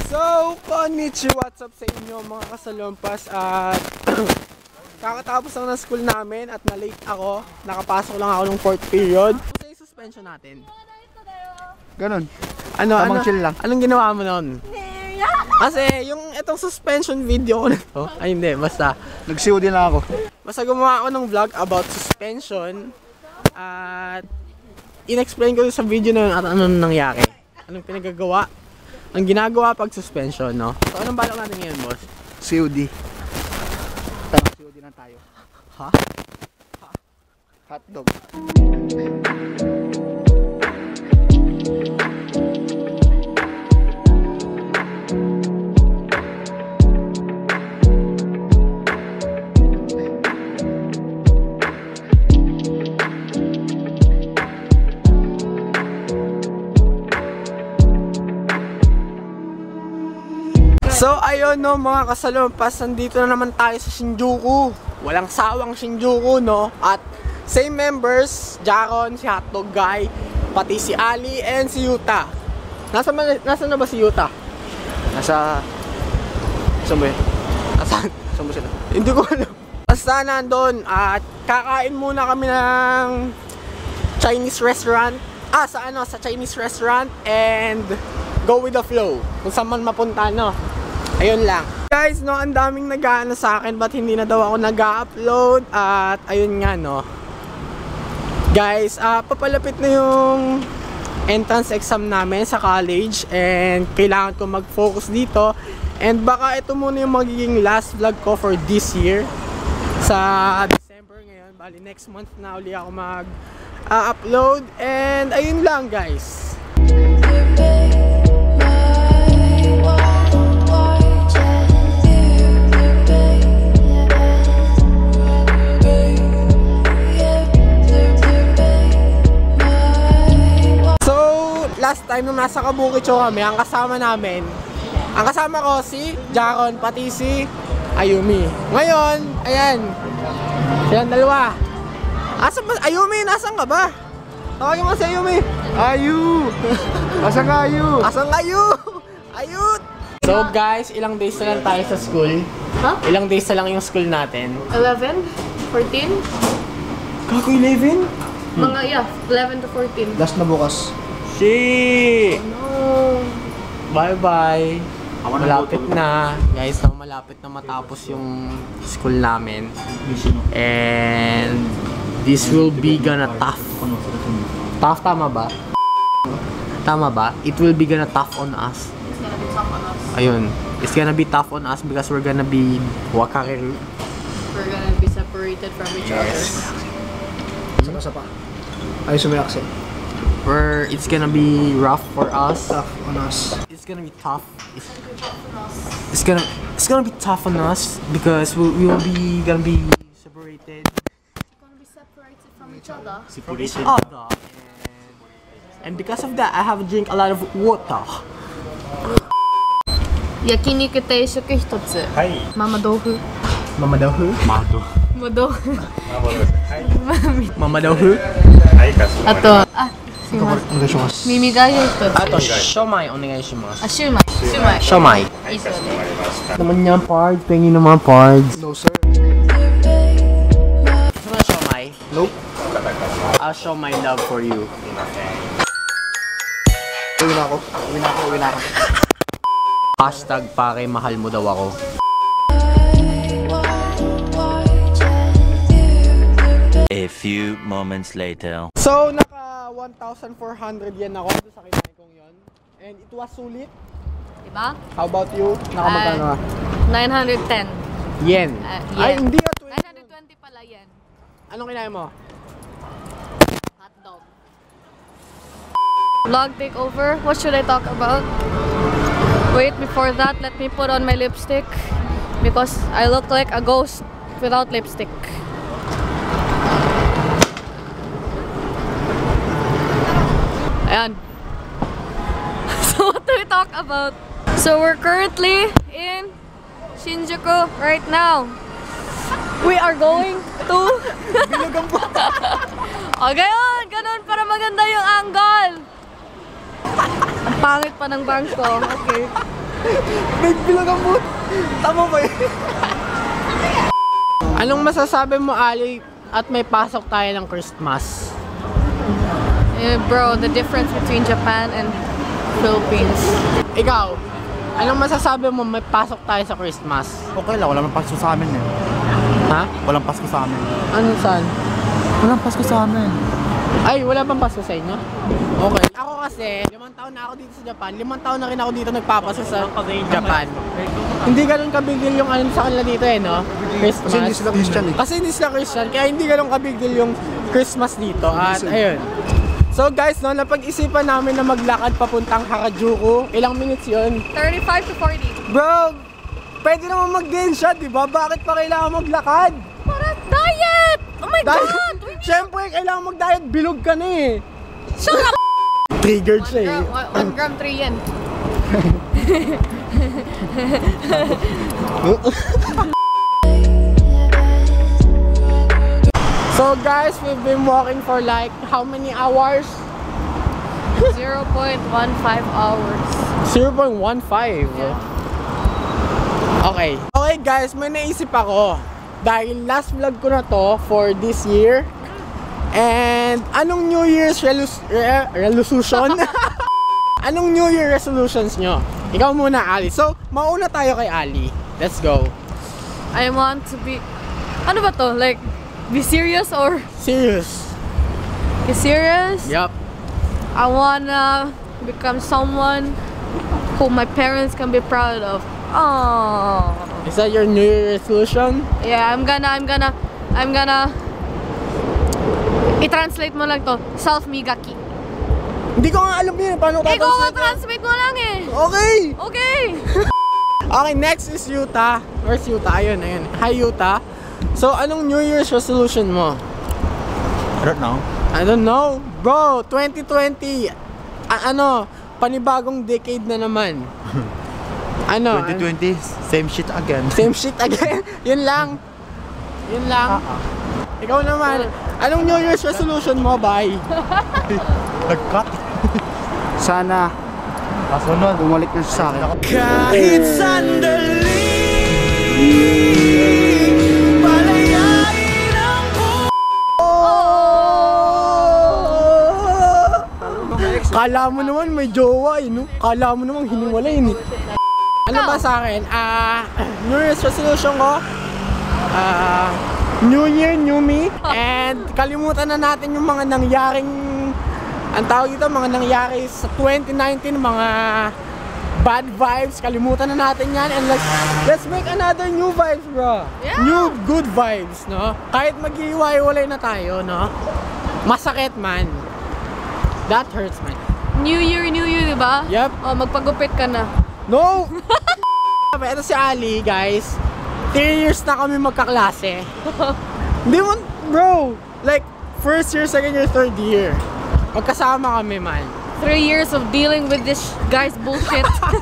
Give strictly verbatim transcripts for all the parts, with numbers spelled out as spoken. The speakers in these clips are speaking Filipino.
So, konnichiwa, what's up sa inyo mga kasalumpas at kakatapos lang ng school namin at na-late ako. Nakapasok lang ako ng fourth period. Kasi yung suspension natin. Ganon. Ano, Tamang ano, chill lang. Anong ginawa mo nun? Kasi yung itong suspension video ko na to, ay hindi, basta. Nagsiw din lang ako. Basta gumawa ako ng vlog about suspension at in-explain ko sa video na yun at anong nangyari. Anong pinagagawa. Ang ginagawa pag suspension, no? So, anong balak natin ngayon, boss? C O D. Tama, C O D lang tayo. Ha? Ha? Hotdog. So ayun no mga kasalumpas, nandito na naman tayo sa Shinjuku. Walang sawang Shinjuku no. At same members, Jaron, si Hotdog Guy, pati si Ali and si Yuta. Nasa, nasa na ba si Yuta? Nasa... Saan ba yun? Asan? Saan ba sila? Hindi ko alam. Basta nandun at kakain muna kami ng Chinese restaurant. Ah, sa ano, sa Chinese restaurant and go with the flow. Kung saan man mapunta no. Ayun lang. Guys, no, ang daming nag-aano sa akin ba't hindi na daw ako nag-upload at ayun nga no. Guys, uh, papalapit na yung entrance exam namin sa college and kailangan ko mag-focus dito and baka ito muna yung magiging last vlog ko for this year sa December ngayon. Bali next month na uli ako mag-upload uh, and ayun lang guys. Last time nung nasa Kabukicho kami, ang kasama namin, ang kasama ko si Jaron, pati si Ayumi. Ngayon, ayan, silang dalawa. Asan ba? Ayumi, nasan ka ba? Tawagin mo si Ayumi. Ayu! Asan ka Ayu? Asan ka Ayu? Ayut! So guys, ilang days na lang tayo sa school. Huh? Ilang days na lang yung school natin. eleven? fourteen? Kako eleven? Mga, yeah, eleven to fourteen. Last na bukas. Shit! No. Bye-bye! Malapit na. Guys, na malapit na matapos yung school namin. And this will be gonna tough. Tough, tama ba? Tama ba? It will be gonna tough on us. It's gonna be tough on us. Ayun. It's gonna be tough on us because we're gonna be wakakiru. We're gonna be separated from each other. Sapa-sapa. Ayos yung may accent. Where it's gonna be rough for us. Tough on us. It's gonna be tough. It's, it's gonna it's gonna be tough on us because we we will be gonna be separated. We're gonna be separated from each other. From each other. And, and because of that, I have to drink a lot of water. 焼肉定食一つ。はい。ママ豆腐。 Mama Dohu? Mado. ママ豆腐。 Mama Dohu? あと、あ、すみません。耳がゆ一つ。 Ato, siomai onegaishimasu. あ、シューマイ。シューマイ。 Siomai. いいそうです。 Naman yan, Pards. Pengi naman, Pards. No sir. Gusto mo na siomai? Nope. I'll show my love for you. Uwi na ako. Uwi na ako. Uwi na ako. Hashtag pare, mahal mo daw ako. A few moments later. So, naka one thousand four hundred yen ako doon sa kinain kong yun. And it was sulit. Diba? How about you? Naka magkano ka? nine hundred ten. Yen. Uh, Ay, yen. hindi ah. nine hundred twenty pala yen. Anong kinain mo? Hotdog. Vlog takeover. What should I talk about? Wait, before that, let me put on my lipstick because I look like a ghost without lipstick. Ayan. So what do we talk about? So we're currently in Shinjuku right now. We are going to... O, gayon! Ganon para maganda yung angle! Ang pangit pa ng bangs ko. Okay. Big bilog ang boot. Tama ba yun? Anong masasabi mo, Ali, at may pasok tayo ng Christmas? Eh, bro, the difference between Japan and Philippines. Ikaw, anong masasabi mo may pasok tayo sa Christmas? Okay lang, walang Pasko sa amin eh. Ha? Walang Pasko sa amin. Ano saan? Walang Pasko sa amin. Ay, wala bang Pasko sa inyo? Okay. Ako kasi, limang taon na ako dito sa Japan. Limang taon na rin ako dito nagpapasko sa Japan. Hindi ganun kabigil yung ano sa kanila dito eh, no? Christmas. Kasi hindi sila Christian eh. Kasi hindi sila Christian, kaya hindi ganun kabigil yung Christmas dito. At ayun. So guys, no, napag-isipan namin na maglakad papuntang Harajuku. Ilang minutes yun? thirty-five to forty. Bro, pwede naman mag-gain siya, di ba? Bakit pa kailangan maglakad? Para diet! Oh my Dahil, God! We need syempre, kailangan mag-diet. Bilog ka na eh. Shut up! Triggered One siya eh. gram, one, one gram, three yen. So guys, we've been walking for like how many hours? zero point one five hours. zero point one five. Yeah. Okay. Okay guys, may naisip ako. Dahil last vlog ko na to for this year. And anong New Year's relus- re- resolution? Anong New Year resolutions nyo? Ikaw muna, Ali. So, mauna tayo kay Ali. Let's go. I want to be... Ano ba to? Like, be serious or... Serious. Be serious? Yup. I wanna become someone who my parents can be proud of. Oh. Is that your New Year resolution? Yeah, I'm gonna, I'm gonna, I'm gonna... I-translate mo lang to. Self-migaki. Hindi ko nga alam yun. Paano Ikaw tatranslate nga yun? translate mo lang eh. Okay. Okay. Okay, next is Yuta. Where's Yuta? Ayun, ayun. Hi, Yuta. So, anong New Year's resolution mo? I don't know. I don't know. Bro, twenty twenty. A- ano, panibagong decade na naman. Ano? twenty twenty, same shit again. Same shit again. Yun lang. Yun lang. Ikaw naman. Anong New Year's resolution mo, bye? Nag-cut. Sana Kasunod. bumalik na siya sa akin. Kahit sandali. Kala mo naman may jowa eh, no? Kala mo naman hiniwalay eh. Ano ba sa akin? Ah, New Year's resolution ko, ah, New Year, New Me. And kalimutan na natin yung mga nangyaring, ang tawag dito, mga nangyari sa twenty nineteen, mga bad vibes. Kalimutan na natin yan. And let's, let's make another new vibes, bro. Yeah. New good vibes, no? Kahit mag-iwalay na tayo, no? Masakit man. That hurts, man. New Year, New Year, di ba? Yep. Oh, magpagupit ka na. No! Ito si Ali, guys. Three years na kami magkaklase. Hindi mo, bro. Like, first year, second year, third year. Magkasama kami, man. Three years of dealing with this guy's bullshit.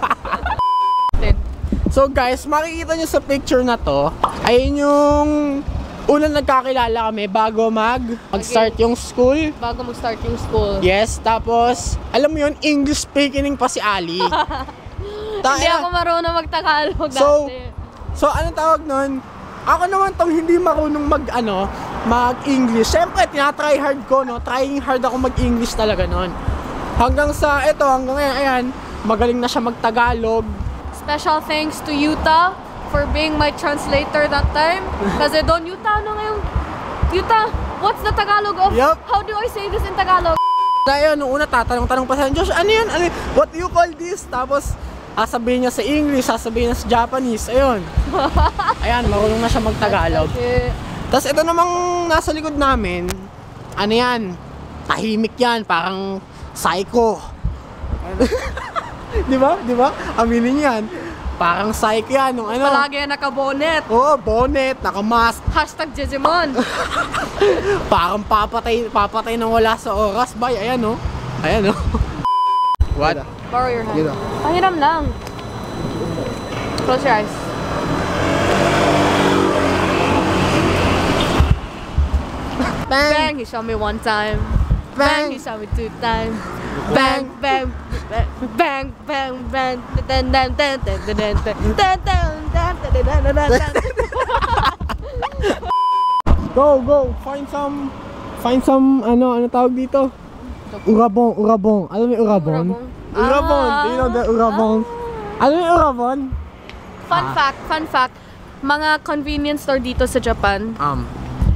So, guys, makikita nyo sa picture na to, ayun yung unang nagkakilala kami bago mag mag-start yung school. Bago mag-start yung school. Yes, tapos, alam mo yun, English speaking pa si Ali. Ta- Hindi ako marunong magtagalog So, dati. so anong tawag nun? Ako naman tong hindi marunong mag, ano, mag-English. Siyempre, tinatry hard ko, no? Trying hard ako mag-English talaga nun. Hanggang sa, eto, hanggang ngayon, ayan, magaling na siya mag-Tagalog. Special thanks to Yuta for being my translator that time. Kasi doon, Yuta, ano ngayon? Yuta, what's the Tagalog of? Yup. How do I say this in Tagalog? Kaya nung una, tatanong-tanong pa sa Josh, ano yun? Ano yun? What do you call this? Tapos, sasabihin niya sa English, sasabihin niya sa Japanese, ayun. Ayan, marunong na siya mag-Tagalog. Okay. Tapos ito namang nasa likod namin, ano yan? Tahimik yan, parang psycho. Di ba? Di ba? Aminin yan. Parang psycho yan. Nung ano? Palagi naka-bonnet. Oo, oh, bonnet, naka-mask. Hashtag Jejemon. Parang papatay, papatay nang wala sa oras, bay. Ayan, oh. Ayan, oh. What? Borrow your hand. Yun ah. Pahiram lang. Close your eyes. Bang! Bang, he shot me one time. Bang! Bang, he shot me two times. Bang, bang, bang, bang, bang, bang, dan dan dan dan dan dan dan dan dan dan dan. Go, go! Find some, find some, ano, ano tawag dito? Urabong, urabong. Alam mo yung urabong? Urabong. Do you know the urabong? Alam mo yung urabong? Fun fact, fun fact. Mga convenience store dito sa Japan, Um,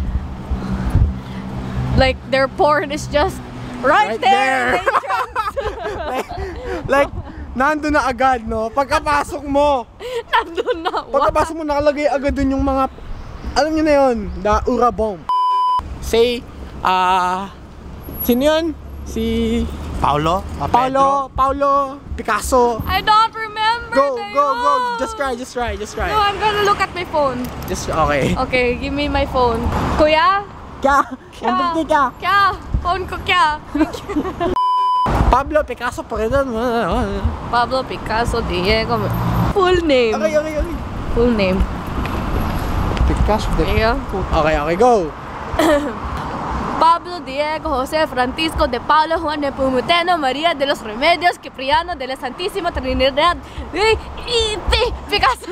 like their porn is just right, Right there. like, like, nandun na agad, no? Pagkapasok mo, Nandun na. What? pagkapasok mo, nakalagay agad dun yung mga, alam nyo na yun, the urabong. Say, ah, sino yun? Si Paulo? Ah, Paulo, Paulo Picasso. I don't remember. Go, na go, go. yun. Just try, just try, just try. No, I'm gonna look at my phone. Just, okay. Okay, give me my phone. Kuya? Kya, Kya? nandun ka. Kya? Phone ko kya? Pablo Picasso pa rin. Pablo Picasso Diego. Full name. Okay, okay, okay. Full name. Picasso. There you go. Okay, okay, go. Pablo Diego Jose Francisco de Paulo Juan de Pumuteno María de los Remedios Cipriano de la Santísima Trinidad de Picasso.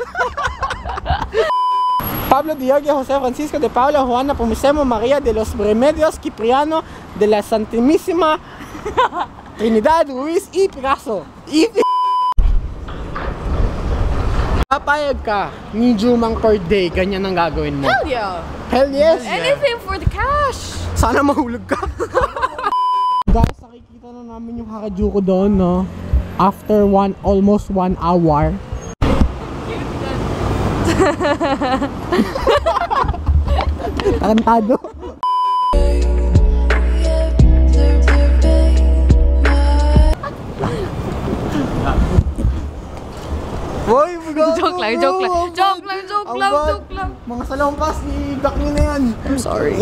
Pablo Diego Jose Francisco de Paula Juana Pomucemo María de los Remedios Cipriano de la Santísima Trinidad Ruiz y Picasso. Y papayag ka ni Jumang per day, ganyan ang gagawin mo. Hell yeah. Hell yes! Anything for the cash. Sana mahulog ka. Guys, nakikita na namin yung Harajuku doon, no? After one, almost one hour. Tarantado. Boy, Joke lang, joke lang. Joke lang, joke lang, joke lang. Mga salompas, i-back nyo na yan. I'm sorry.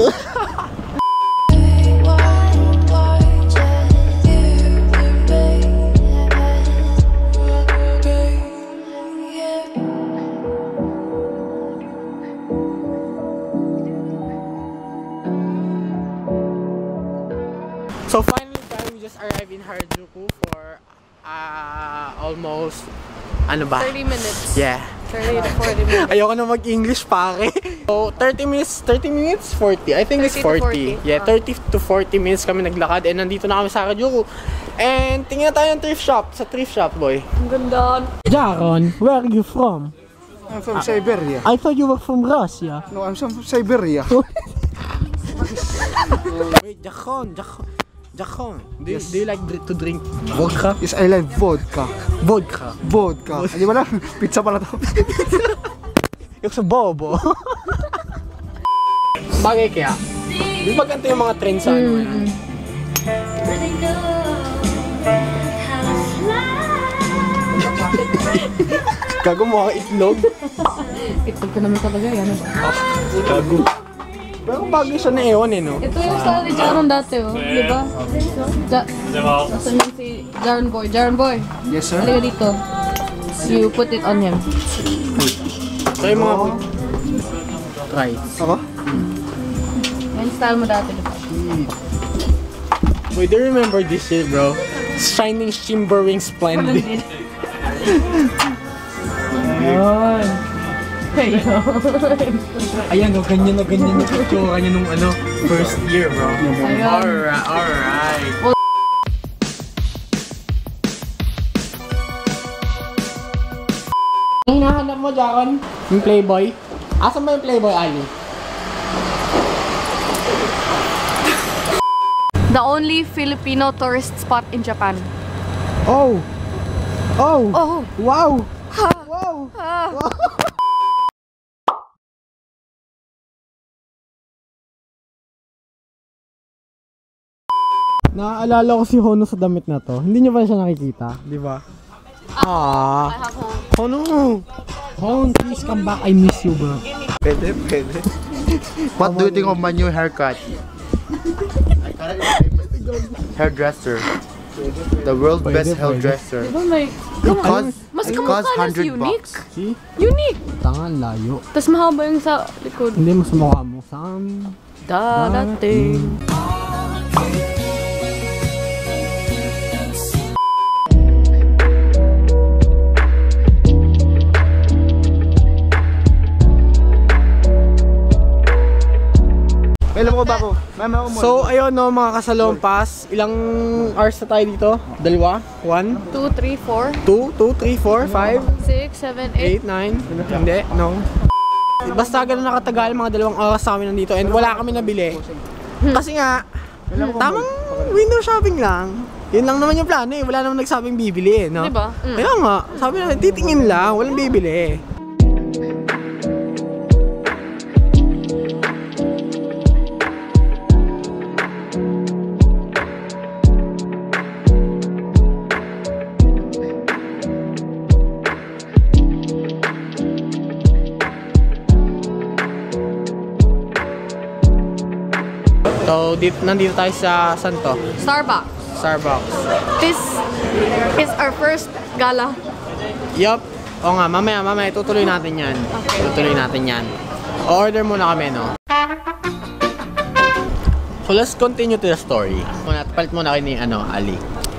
So finally guys, we just arrived in Harajuku for uh, almost, ano ba? thirty minutes. Yeah. thirty to forty minutes. Ayoko na mag-English pare. So thirty minutes, thirty minutes, forty. I think it's thirty to forty. forty. Yeah, Ah. thirty to forty minutes kami naglakad and nandito na kami sa Harajuku. And tingnan tayo ng thrift shop, sa thrift shop boy. Ang ganda. Jaron, where are you from? I'm from Siberia. I thought you were from Russia. No, I'm from Siberia. Wait, Jaron, Jaron. Jaron, do, you- do you like dr- to drink vodka? Yes, I like vodka. Vodka. Vodka. Di ba lang? Pizza pala to. Yung sa bobo. Bagay kaya. Di ba ganito yung mga trends sa ano yan? Gago mo kang itlog. Itlog ka naman talaga, yan. Gago. Pero bagay siya na ewan eh, no? Ito yung style ni Jaron dati, oh. Di ba? Ja Nasaan yun si Jaron Boy? Jaron Boy, Yes, sir. halika dito. You put it on him. So yung mga... Try. Ako? Yan style mo dati, di ba? Wait, do you remember this shit, bro? Shining, shimmering, splendid. Ayan. Ayan, o, ganyan na ganyan yung itsura niya nung ano, first year, bro. Ayun. Alright, alright. Ang hinahanap mo, Jaron? Yung Playboy? Asan ba yung Playboy, Ali? The only Filipino tourist spot in Japan. Oh! Oh! Oh! Wow! Ha! Wow! Ah. Naaalala ko si Hono sa damit na to. Hindi niyo ba siya nakikita? Di ba? Ah. I have home. Hono! Hono, please come back. I miss you, bro. Pwede, pwede. What do you think of my new haircut? Hairdresser. The world's best hairdresser. Diba may... It costs, Mas it kamukha costs na one hundred unique. bucks. See? Unique! Tanga, layo. Tapos mahaba yung sa likod. Hindi mas mukha mo. Sam. Dadating. So, ayun no, mga kasalompas. Ilang hours na tayo dito? Dalawa? One? two, three, four, Two? Two, three, four, five, six, seven, eight. eight, nine? Hindi, no. Basta ganun nakatagal, mga dalawang oras sa amin nandito and wala kami nabili. Kasi nga, tamang window shopping lang. Yun lang naman yung plano eh. Wala naman nagsabing bibili eh, no? Diba? Mm. Kaya nga, sabi namin, titingin lang, walang bibili. So, dito, nandito tayo sa, saan to? Starbucks. Starbucks. This is our first gala. Yup. O nga, mamaya, mamaya, tutuloy natin yan. Okay. Tutuloy natin yan. O-order muna kami, no? So, let's continue to the story. Muna, palit muna kayo ni, ano, Ali.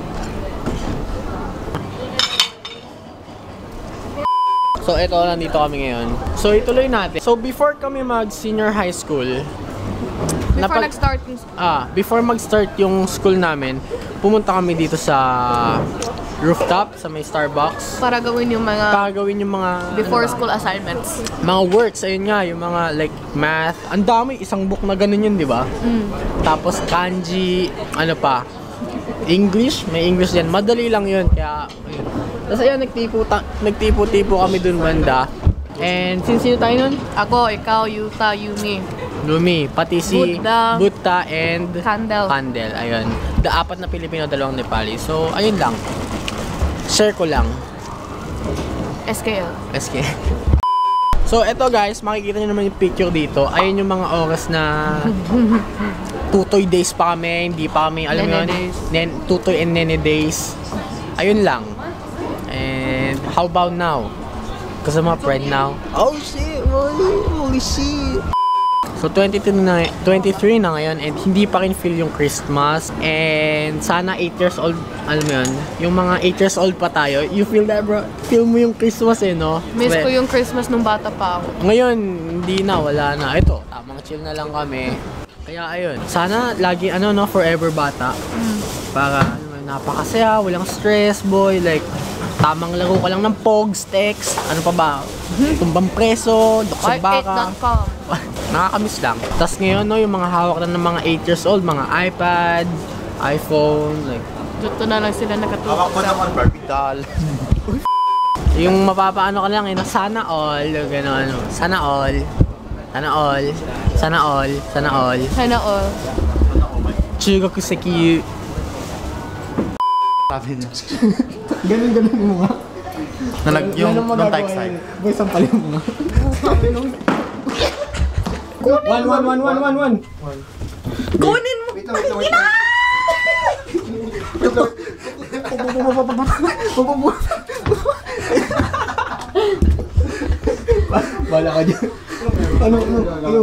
So, eto, nandito kami ngayon. So, ituloy natin. So, before kami mag-senior high school, Before napag- nag-start yung Ah, before mag-start yung school namin, pumunta kami dito sa rooftop, sa may Starbucks. para gawin yung mga Para gawin yung mga before ano ba? school assignments. Mga works, ayun nga, yung mga like math. Ang dami, isang book na ganun yun, di ba? Mm. Tapos kanji, ano pa? English, may English din. Madali lang yun, kaya ayun. Tapos ayun, nagtipo, ta- nagtipo-tipo kami dun banda. And since sino tayo nun? Ako, ikaw, Yuta, Yumi, Lumi, pati si Buddha. Buddha and Candle. Candle, ayun. The apat na Pilipino, dalawang Nepali. So, ayun lang. Share ko lang. S K L. S K. So, eto guys, makikita nyo naman yung picture dito. Ayun yung mga oras na tutoy days pa kami, hindi pa kami, alam mo Nene yun? days. Nen, tutoy and nene days. Ayun lang. And how about now? Kasi mga friend now. Oh shit, holy, holy shit. So twenty-two na, twenty-three na ngayon and hindi pa rin feel yung Christmas. And sana eight years old, alam mo yun, yung mga eight years old pa tayo, you feel that bro? Feel mo yung Christmas eh, no? Miss Well, ko yung Christmas nung bata pa ako. ngayon, hindi na, wala na. Ito, tamang chill na lang kami. Kaya ayun, sana lagi ano no, forever bata. Para ano, napakasaya, walang stress boy, like tamang laro ka lang ng pogs, text, ano pa ba? Tumbang preso, duksong five eight baka. dot com. Nakakamiss lang. Tapos ngayon no, yung mga hawak na ng mga eight years old, mga iPad, iPhone, like Dito na lang sila nakatulog. ko naman Barbie doll. yung mapapaano ka lang eh, na sana all, gano'n, sana all, sana all, sana all, sana all. Sana all. Chigaku seki. Sabi niya. Ganun, ganun mo nga. Nalag yung nung type side. Boy, sampalin mo nga. One, one, one, one, one, one. Kunin mo! Wait lang, wait lang, wait lang. Bala ka dyan. Ano, ano, ano?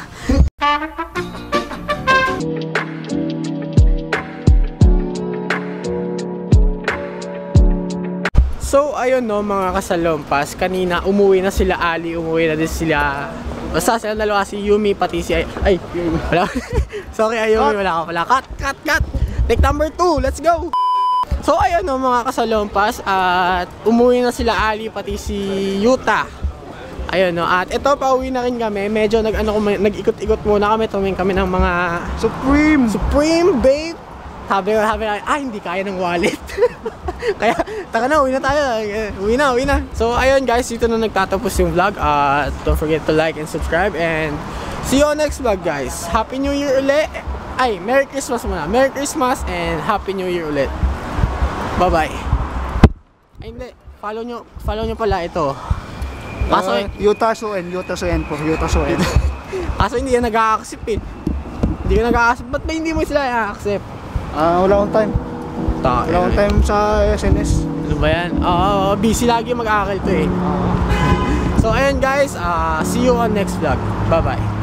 So, ayun no, mga kasalompas. Kanina, umuwi na sila Ali, umuwi na din sila. Basta sila dalawa, si Yumi, pati si Ay... Ay, wala. Sorry, Ayumi, wala ka pala. Cut, cut, cut! Take number two, let's go! So, ayun no, mga kasalompas. At umuwi na sila Ali, pati si Yuta. Ayun no, at ito, pauwi na rin kami. Medyo nag, ano, nag-ikot-ikot muna kami. Tumingin kami ng mga... Supreme! Supreme, babe! Sabi ko, sabi ko, ah, hindi kaya ng wallet. Kaya, taka na, uwi na tayo. Eh, Uwi na, uwi na. So, ayun guys, dito na nagtatapos yung vlog. Uh, don't forget to like and subscribe. And see you on next vlog, guys. Happy New Year ulit. Ay, Merry Christmas muna. Merry Christmas and Happy New Year ulit. Bye-bye. Ay, hindi. Follow nyo, follow nyo pala ito. Kaso, Uh, Yuta Suen, Yuta Suen po, Yuta Suen. kaso hindi yan nag-a-accept eh. Hindi ka nag-a-accept. Ba't ba hindi mo sila i-accept? Ah, wala akong time. Ta Wala akong time sa S N S. Ano ba yan? Oo, busy lagi mag-aakal to eh. So ayun guys, uh, see you on next vlog. Bye bye.